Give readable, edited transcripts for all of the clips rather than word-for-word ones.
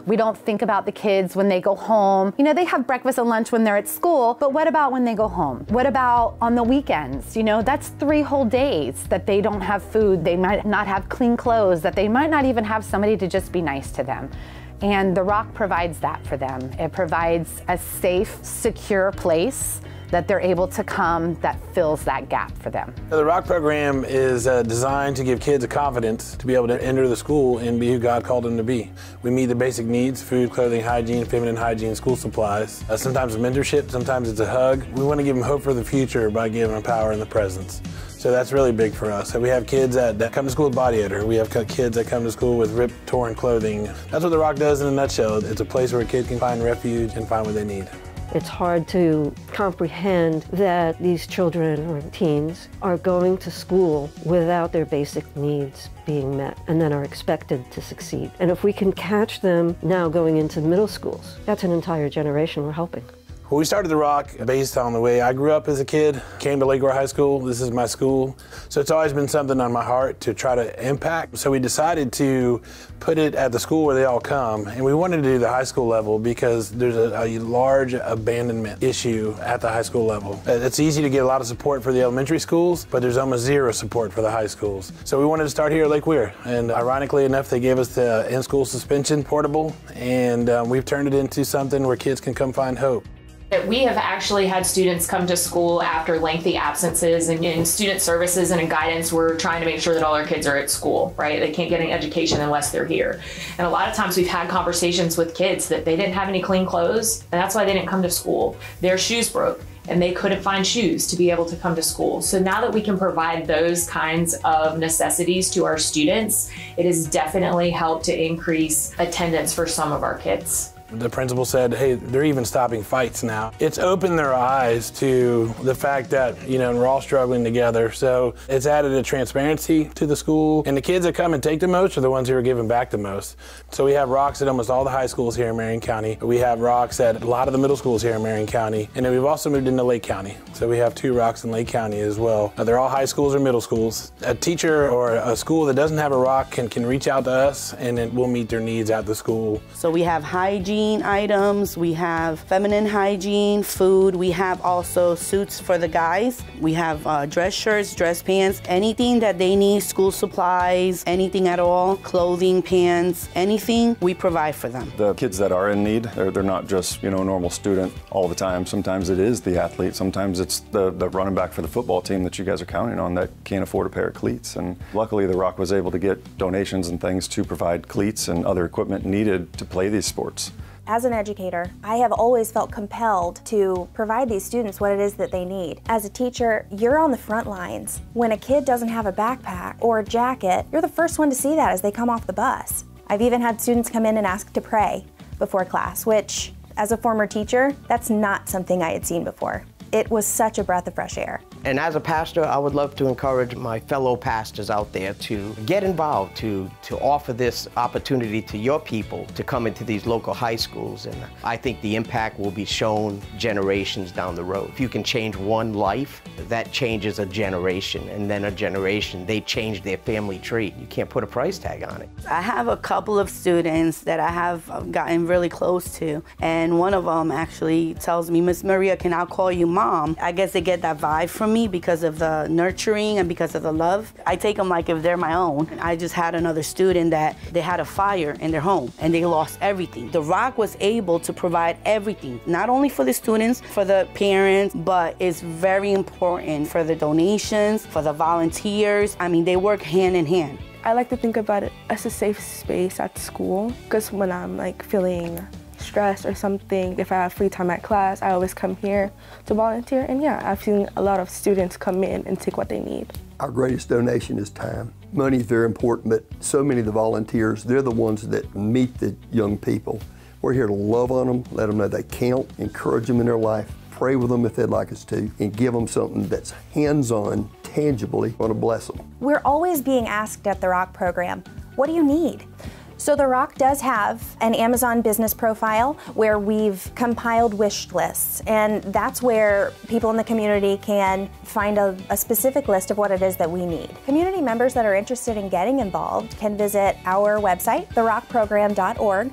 We don't think about the kids when they go home. You know, they have breakfast and lunch when they're at school, but what about when they go home? What about on the weekends? You know, that's 3 whole days that they don't have food, they might not have clean clothes, that they might not even have somebody to just be nice to them. And the Rock provides that for them. It provides a safe, secure place that they're able to come that fills that gap for them. The Rock program is designed to give kids a confidence to be able to enter the school and be who God called them to be. We meet the basic needs: food, clothing, hygiene, feminine hygiene, school supplies. Sometimes a mentorship, sometimes it's a hug. We want to give them hope for the future by giving them power in the presence. So that's really big for us. So we have kids that come to school with body odor. We have kids that come to school with ripped, torn clothing. That's what the Rock does in a nutshell. It's a place where a kid can find refuge and find what they need. It's hard to comprehend that these children or teens are going to school without their basic needs being met and then are expected to succeed. And if we can catch them now going into middle schools, that's an entire generation we're helping. Well, we started the Rock based on the way I grew up as a kid, came to Lakeware High School. This is my school. So it's always been something on my heart to try to impact. So we decided to put it at the school where they all come. And we wanted to do the high school level because there's a large abandonment issue at the high school level. It's easy to get a lot of support for the elementary schools, but there's almost zero support for the high schools. So we wanted to start here at Lake Weir. And ironically enough, they gave us the in-school suspension portable. And we've turned it into something where kids can come find hope. We have actually had students come to school after lengthy absences, and in student services and in guidance, we're trying to make sure that all our kids are at school, right? They can't get an education unless they're here. And a lot of times we've had conversations with kids that they didn't have any clean clothes, and that's why they didn't come to school. Their shoes broke, and they couldn't find shoes to be able to come to school. So now that we can provide those kinds of necessities to our students, it has definitely helped to increase attendance for some of our kids. The principal said, hey, they're even stopping fights now. It's opened their eyes to the fact that, you know, we're all struggling together. So it's added a transparency to the school. And the kids that come and take the most are the ones who are giving back the most. So we have Rocks at almost all the high schools here in Marion County. We have Rocks at a lot of the middle schools here in Marion County. And then we've also moved into Lake County. So we have 2 Rocks in Lake County as well. They're all high schools or middle schools. A teacher or a school that doesn't have a Rock can reach out to us, and then we'll meet their needs at the school. So we have hygiene items, we have feminine hygiene, food, we have also suits for the guys, we have dress shirts, dress pants, anything that they need, school supplies, anything at all, clothing, pants, anything, we provide for them. The kids that are in need, they're not just, you know, a normal student all the time. Sometimes it is the athlete, sometimes it's the running back for the football team that you guys are counting on that can't afford a pair of cleats. And luckily the Rock was able to get donations and things to provide cleats and other equipment needed to play these sports. As an educator, I have always felt compelled to provide these students what it is that they need. As a teacher, you're on the front lines. When a kid doesn't have a backpack or a jacket, you're the first one to see that as they come off the bus. I've even had students come in and ask to pray before class, which, as a former teacher, that's not something I had seen before. It was such a breath of fresh air. And as a pastor, I would love to encourage my fellow pastors out there to get involved, to offer this opportunity to your people to come into these local high schools. And I think the impact will be shown generations down the road. If you can change one life, that changes a generation. And then a generation, they change their family tree. You can't put a price tag on it. I have a couple of students that I have gotten really close to. And one of them actually tells me, Miss Maria, can I call you Mom? I guess they get that vibe from me because of the nurturing and because of the love. I take them like if they're my own. I just had another student that they had a fire in their home and they lost everything. The Rock was able to provide everything, not only for the students, for the parents, but it's very important for the donations, for the volunteers. I mean, they work hand in hand. I like to think about it as a safe space at school, because when I'm like feeling stress or something, if I have free time at class, I always come here to volunteer. And yeah, I've seen a lot of students come in and take what they need. Our greatest donation is time. Money is very important, but so many of the volunteers, they're the ones that meet the young people. We're here to love on them, let them know they count, encourage them in their life, pray with them if they'd like us to, and give them something that's hands-on, tangibly going to bless them. We're always being asked at the Rock program, what do you need? So the Rock does have an Amazon business profile where we've compiled wish lists, and that's where people in the community can find a specific list of what it is that we need. Community members that are interested in getting involved can visit our website, therockprogram.org,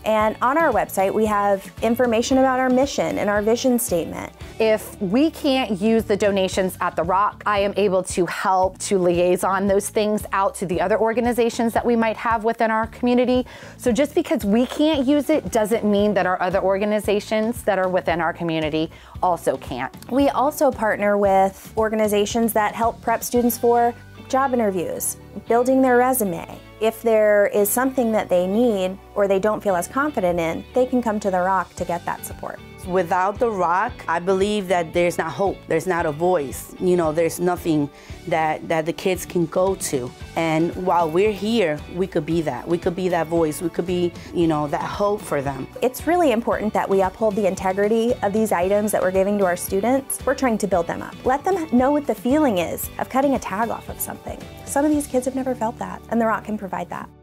And on our website, we have information about our mission and our vision statement. If we can't use the donations at the Rock, I am able to help to liaison those things out to the other organizations that we might have within our community. So just because we can't use it doesn't mean that our other organizations that are within our community also can't. We also partner with organizations that help prep students for job interviews, building their resume. If there is something that they need or they don't feel as confident in, they can come to the Rock to get that support. Without the Rock, I believe that there's not hope, there's not a voice, you know, there's nothing that the kids can go to. And while we're here, we could be that. We could be that voice, we could be, you know, that hope for them. It's really important that we uphold the integrity of these items that we're giving to our students. We're trying to build them up. Let them know what the feeling is of cutting a tag off of something. Some of these kids have never felt that, and the Rock can provide that.